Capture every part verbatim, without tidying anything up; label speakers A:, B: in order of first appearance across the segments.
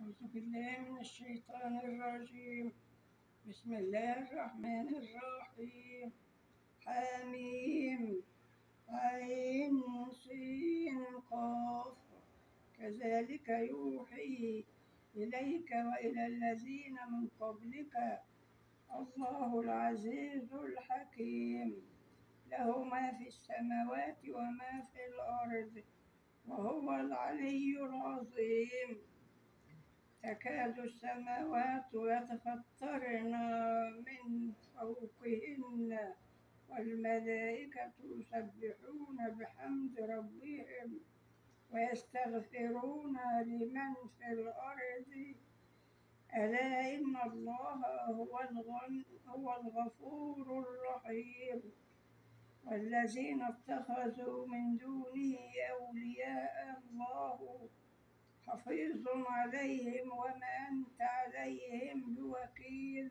A: أعوذ بالله من الشيطان الرجيم. بسم الله الرحمن الرحيم. حميم عين سين قاف. كذلك يوحي إليك وإلى الذين من قبلك الله العزيز الحكيم. له ما في السماوات وما في الأرض وهو العلي العظيم. تكاد السماوات يتفطرن من فوقهن والملائكة يسبحون بحمد ربهم ويستغفرون لمن في الأرض ألا إن الله هو هو الغفور الرحيم. والذين اتخذوا من دونه أولياء الله حفيظ عليهم وما أنت عليهم بوكيل.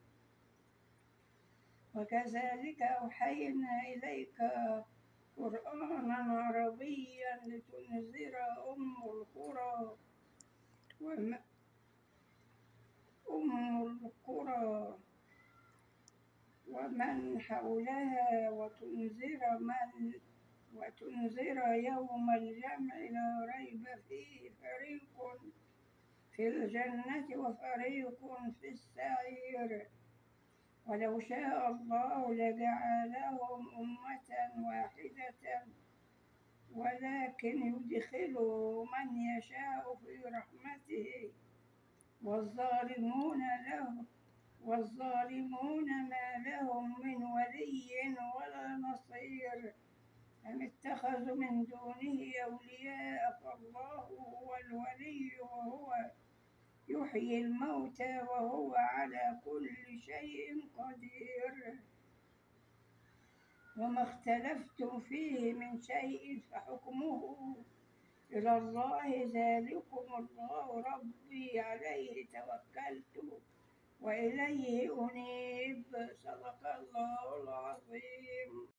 A: وكذلك أوحينا إليك قرآنا عربيا لتنذر أم القرى أم القرى ومن حولها وتنذر من وتنذر يوم الجمع لا ريب فيه فريق في الجنة وفريق في السعير. ولو شاء الله لجعلهم أمة واحدة ولكن يدخل من يشاء في رحمته والظالمون له والظالمون ما لهم من ولي ولا نصير. أم اتخذوا من دونه أولياء فالله هو الولي وهو يحيي الموتى وهو على كل شيء قدير. وما اختلفتم فيه من شيء فحكمه إلى الله ذلكم الله ربي عليه توكلت وإليه أنيب. صدق الله العظيم.